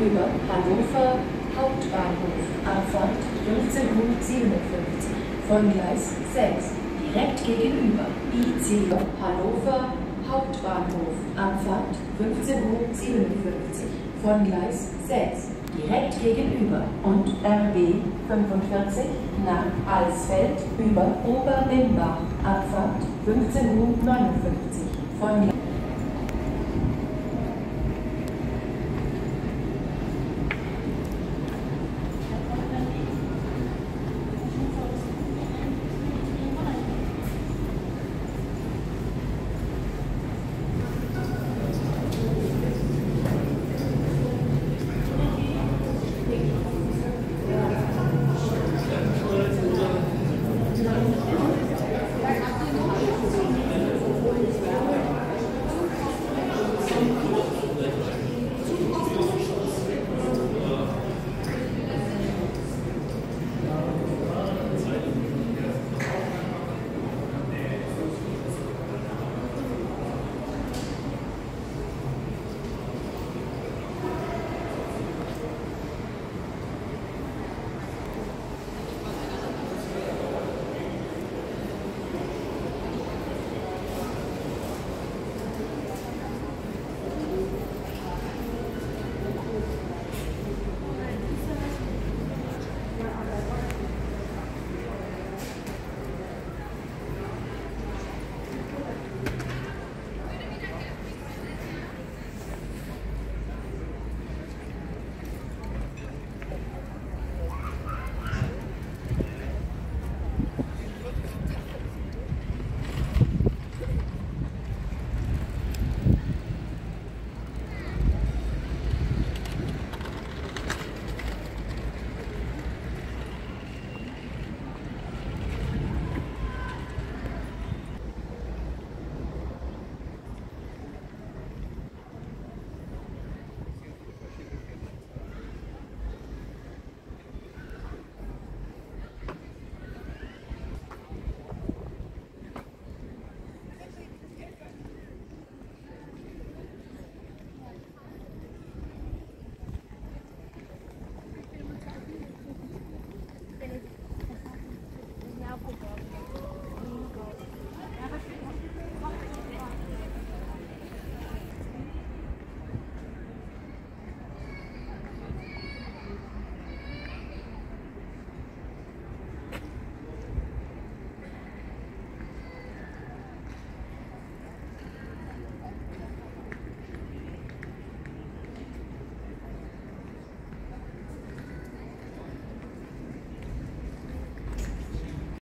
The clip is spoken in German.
über Hannover Hauptbahnhof, Abfahrt 15:57 von Gleis 6, direkt gegenüber. IC Hannover Hauptbahnhof, Abfahrt 15:57 von Gleis 6, direkt gegenüber. Und RB 45 nach Alsfeld über Oberbimbach, Abfahrt 15:59 von Gleis